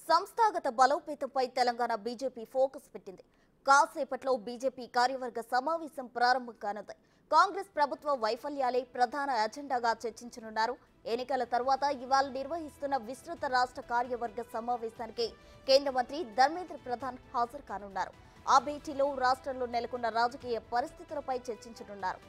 సంస్థాగత బలోపేతంపై Telangana BJP focus పెట్టింది. కాసేపట్లో బీజేపీ కార్యవర్గ సమావేశం ప్రారంభం కానుంది. కాంగ్రెస్ ప్రభుత్వ వైఫల్యాలే ప్రధాన అజెండాగా చర్చించనున్నారు. ఎన్నికల తర్వాత ఇవాళ నిర్వహిస్తున్న విస్తృత రాష్ట్ర కార్యవర్గ సమావేశానికి కేంద్ర మంత్రి ధర్మేంద్ర ప్రధాన్ హాజరు కానున్నారు. ఆ భేటీలో రాష్ట్రంలో నెలకొన్న రాజకీయ పరిస్థితులపై చర్చించనున్నారు.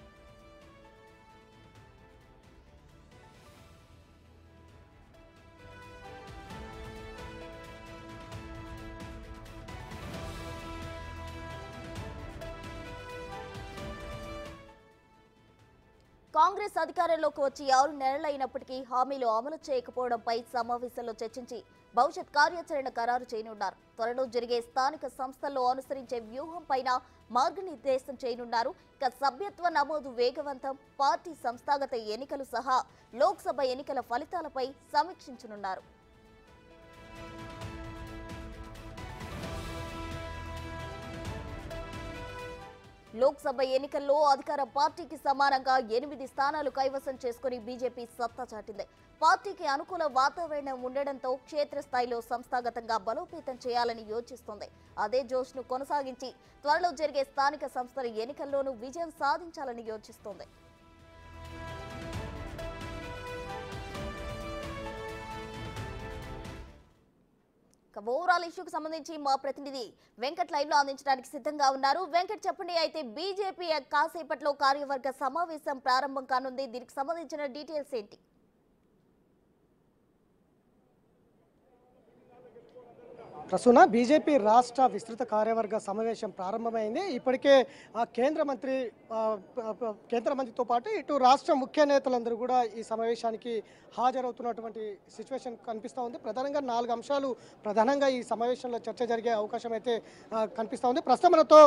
కాంగ్రెస్ అధికారంలోకి వచ్చి 6 నెలలైనప్పటికీ హామీలు అమలు చేయకపోవడంపై సమావేశంలో చర్చించి భవిష్యత్ కార్యాచరణ ఖరారు చేయనున్నారు. త్వరలో జరిగే స్థానిక సంస్థల్లో అనుసరించే వ్యూహంపైన మార్గనిర్దేశం చేయనున్నారు. ఇక సభ్యత్వ నమోదు వేగవంతం, పార్టీ సంస్థాగత ఎన్నికలు సహా లోక్సభ ఎన్నికల ఫలితాలపై సమీక్షించనున్నారు. లోక్సభ ఎన్నికల్లో అధికార పార్టీకి సమానంగా 8 స్థానాలు కైవసం చేసుకుని బీజేపీ సత్తా చాటింది. పార్టీకి అనుకూల వాతావరణం ఉండడంతో క్షేత్రస్థాయిలో సంస్థాగతంగా బలోపేతం చేయాలని యోచిస్తోంది. అదే జోష్ను కొనసాగించి త్వరలో జరిగే స్థానిక సంస్థల ఎన్నికల్లోనూ విజయం సాధించాలని యోచిస్తోంది. ఓవరాల్ ఇష్యూకి సంబంధించి మా ప్రతినిధి వెంకట్ లైవ్ లో అందించడానికి సిద్ధంగా ఉన్నారు. వెంకట్, చెప్పండి. అయితే బీజేపీ కాసేపట్లో కార్యవర్గ సమావేశం ప్రారంభం కానుంది. దీనికి సంబంధించిన డీటెయిల్స్ ఏంటి? ప్రస్తుత బీజేపీ రాష్ట్ర విస్తృత కార్యవర్గ సమావేశం ప్రారంభమైంది. ఇప్పటికే కేంద్ర మంత్రితో పాటు ఇటు రాష్ట్ర ముఖ్య నేతలందరూ కూడా ఈ సమావేశానికి హాజరవుతున్నటువంటి సిచ్యువేషన్ కనిపిస్తూ ఉంది. ప్రధానంగా 4 అంశాలు ప్రధానంగా ఈ సమావేశంలో చర్చ జరిగే అవకాశం అయితే కనిపిస్తూ ఉంది. ప్రస్తుతం మనతో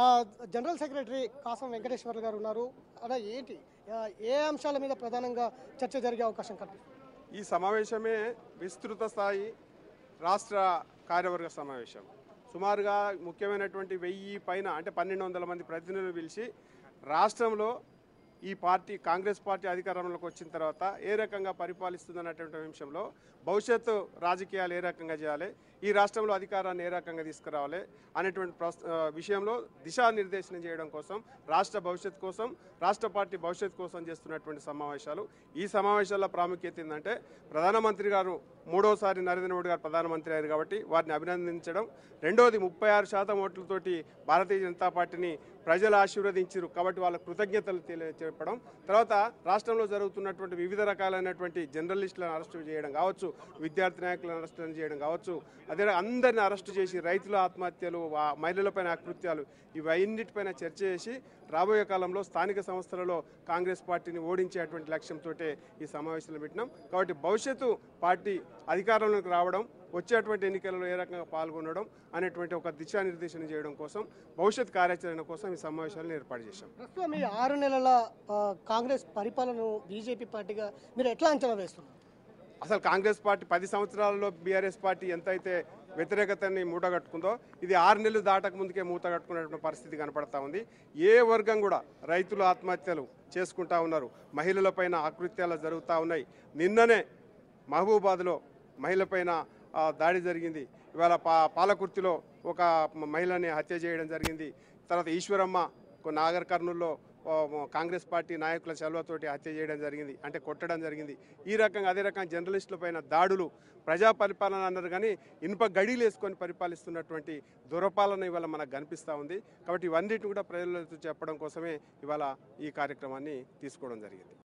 జనరల్ సెక్రటరీ కాసం వెంకటేశ్వర్లు గారు ఉన్నారు. అలా ఏంటి ఏ అంశాల మీద ప్రధానంగా చర్చ జరిగే అవకాశం కనిపిస్తుంది? ఈ సమావేశమే విస్తృత స్థాయి రాష్ట్ర కార్యవర్గ సమావేశం. సుమారుగా ముఖ్యమైనటువంటి 1000 పైన అంటే 1200 మంది ప్రతినిధులు పిలిచి రాష్ట్రంలో ఈ పార్టీ కాంగ్రెస్ పార్టీ అధికారంలోకి వచ్చిన తర్వాత ఏ రకంగా పరిపాలిస్తుందన్నటువంటి అంశంలో భవిష్యత్తు రాజకీయాలు ఏ రకంగా చేయాలి, ఈ రాష్ట్రంలో అధికారాన్ని ఏ రకంగా తీసుకురావాలి అనేటువంటి విషయంలో దిశానిర్దేశనం చేయడం కోసం, రాష్ట్ర భవిష్యత్తు కోసం, రాష్ట్ర పార్టీ భవిష్యత్తు కోసం చేస్తున్నటువంటి సమావేశాలు. ఈ సమావేశాల్లో ప్రాముఖ్యత ఏంటంటే ప్రధానమంత్రి గారు 3వసారి నరేంద్ర మోడీ గారు ప్రధానమంత్రి అయ్యారు కాబట్టి వారిని అభినందించడం. రెండోది 36% ఓట్లతోటి భారతీయ జనతా పార్టీని ప్రజలు ఆశీర్వదించారు కాబట్టి వాళ్ళ కృతజ్ఞతలు తెలియచెప్పడం. తర్వాత రాష్ట్రంలో జరుగుతున్నటువంటి వివిధ రకాలైనటువంటి జర్నలిస్టులను అరెస్టు చేయడం కావచ్చు, విద్యార్థి నాయకులను అరెస్టు చేయడం కావచ్చు, అదే అందరిని అరెస్టు చేసి రైతుల ఆత్మహత్యలు, మహిళలపైన అకృత్యాలు, ఇవన్నిటిపైన చర్చ చేసి రాబోయే కాలంలో స్థానిక సంస్థలలో కాంగ్రెస్ పార్టీని ఓడించేటువంటి లక్ష్యంతో ఈ సమావేశాలు పెట్టినాం. కాబట్టి భవిష్యత్తు పార్టీ అధికారంలోకి రావడం, వచ్చేటువంటి ఎన్నికలలో ఏ రకంగా పాల్గొనడం అనేటువంటి ఒక దిశానిర్దేశం చేయడం కోసం, భవిష్యత్ కార్యాచరణ కోసం ఈ సమావేశాలను ఏర్పాటు చేశాం. ప్రస్తుతం ఈ 6 నెలల కాంగ్రెస్ పరిపాలన బీజేపీ పార్టీగా మీరు ఎట్లా అంచనా వేస్తున్నారు? అసలు కాంగ్రెస్ పార్టీ 10 సంవత్సరాలలో బీఆర్ఎస్ పార్టీ ఎంతైతే వ్యతిరేకతని మూటగట్టుకుందో ఇది 6 నెలలు దాటక ముందుకే మూట కట్టుకునేటువంటి పరిస్థితి కనపడతా ఉంది. ఏ వర్గం కూడా రైతులు ఆత్మహత్యలు చేసుకుంటా ఉన్నారు, మహిళలపైన అకృత్యాలు జరుగుతూ ఉన్నాయి. నిన్ననే మహబూబాద్లో మహిళపైన దాడి జరిగింది. ఇవాళ పాలకుర్తిలో ఒక మహిళని హత్య చేయడం జరిగింది. తర్వాత ఈశ్వరమ్మ నాగర్ కర్నూల్లో కాంగ్రెస్ పార్టీ నాయకుల చొరవతోటి హత్య చేయడం జరిగింది, అంటే కొట్టడం జరిగింది. ఈ రకంగా అదే రకంగా జర్నలిస్టుల పైన దాడులు, ప్రజా పరిపాలన అన్నారు కానీ ఇనుప గడీలు వేసుకొని పరిపాలిస్తున్నటువంటి దురపాలన ఇవాళ మనకు కనిపిస్తూ ఉంది. కాబట్టి ఇవన్నిటిని కూడా ప్రజలకు చెప్పడం కోసమే ఇవాళ ఈ కార్యక్రమాన్ని తీసుకోవడం జరిగింది.